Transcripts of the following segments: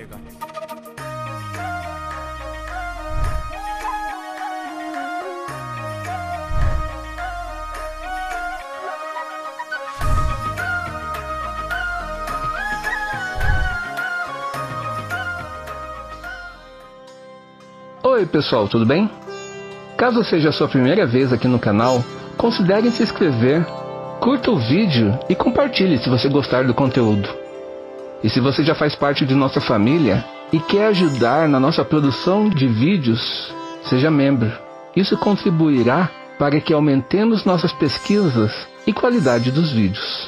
Oi pessoal, tudo bem? Caso seja a sua primeira vez aqui no canal, considere se inscrever, curta o vídeo e compartilhe se você gostar do conteúdo. E se você já faz parte de nossa família e quer ajudar na nossa produção de vídeos, seja membro. Isso contribuirá para que aumentemos nossas pesquisas e qualidade dos vídeos.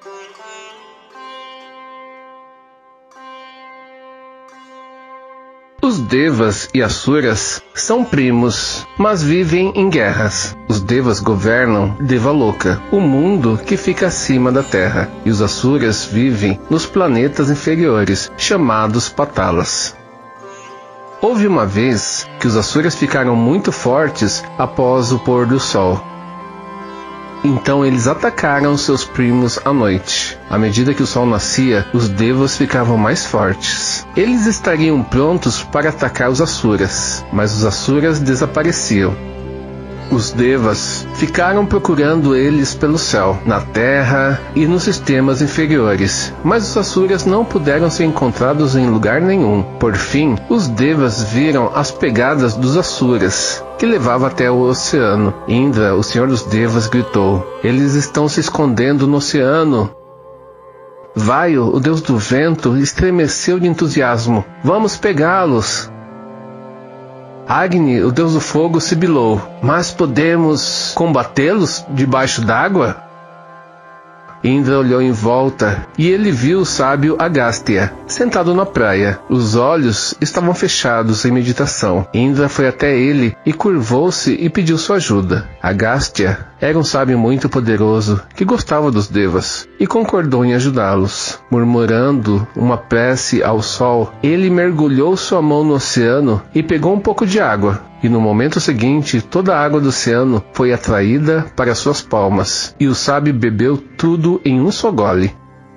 Os Devas e Asuras são primos, mas vivem em guerras. Os Devas governam Devaloka, o mundo que fica acima da Terra, e os Asuras vivem nos planetas inferiores, chamados Patalas. Houve uma vez que os Asuras ficaram muito fortes após o pôr do sol. Então eles atacaram seus primos à noite. À medida que o sol nascia, os Devas ficavam mais fortes. Eles estariam prontos para atacar os Asuras, mas os Asuras desapareciam. Os Devas ficaram procurando eles pelo céu, na terra e nos sistemas inferiores, mas os Asuras não puderam ser encontrados em lugar nenhum. Por fim, os Devas viram as pegadas dos Asuras, que levava até o oceano. Indra, o senhor dos Devas, gritou: "Eles estão se escondendo no oceano!" Vayu, o deus do vento, estremeceu de entusiasmo: "Vamos pegá-los!" Agni, o deus do fogo, sibilou: "Mas podemos combatê-los debaixo d'água?" Indra olhou em volta e ele viu o sábio Agastya, sentado na praia. Os olhos estavam fechados em meditação. Indra foi até ele e curvou-se e pediu sua ajuda. Agastya era um sábio muito poderoso que gostava dos Devas e concordou em ajudá-los. Murmurando uma prece ao sol, ele mergulhou sua mão no oceano e pegou um pouco de água. E no momento seguinte, toda a água do oceano foi atraída para suas palmas, e o sábio bebeu tudo em um só gole.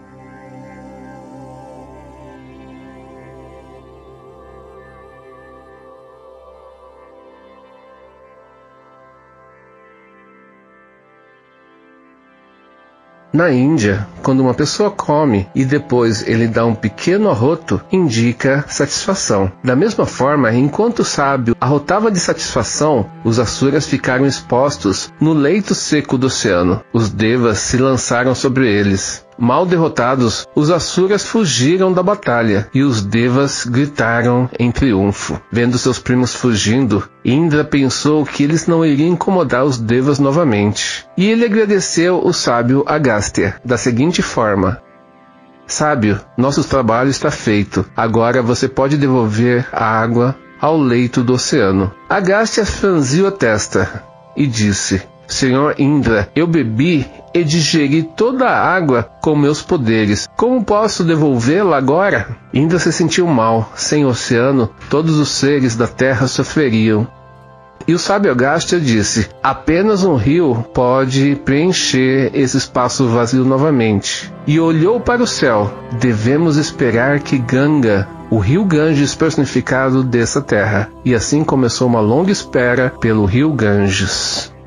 Na Índia, quando uma pessoa come e depois ele dá um pequeno arroto, indica satisfação. Da mesma forma, enquanto o sábio arrotava de satisfação, os Asuras ficaram expostos no leito seco do oceano. Os Devas se lançaram sobre eles. Mal derrotados, os Asuras fugiram da batalha e os Devas gritaram em triunfo. Vendo seus primos fugindo, Indra pensou que eles não iriam incomodar os Devas novamente. E ele agradeceu o sábio Agastya da seguinte forma: "Sábio, nosso trabalho está feito. Agora você pode devolver a água ao leito do oceano." Agastya franziu a testa e disse: "Senhor Indra, eu bebi e digeri toda a água com meus poderes. Como posso devolvê-la agora?" Indra se sentiu mal. Sem o oceano, todos os seres da terra sofreriam. E o sábio Agastya disse: "Apenas um rio pode preencher esse espaço vazio novamente." E olhou para o céu. "Devemos esperar que Ganga, o rio Ganges personificado, desça à terra." E assim começou uma longa espera pelo rio Ganges.